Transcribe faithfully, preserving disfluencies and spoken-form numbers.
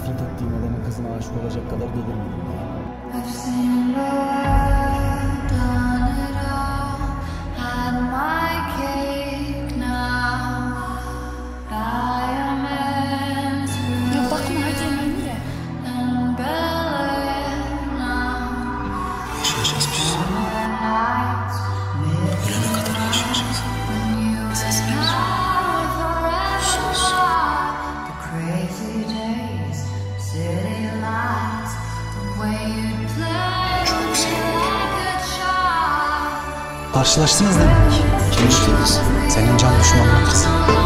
nefret ettiğim adamın kızına aşık olacak kadar delirmedim ya. Ya bakma hadi Emre. Yaşayacağız biz. Ölene kadar yaşayacağız. Ses ver. Sus. Çok güzel. Karşılaştınız demek. Konuştunuz. Senin can düşmanın kızı.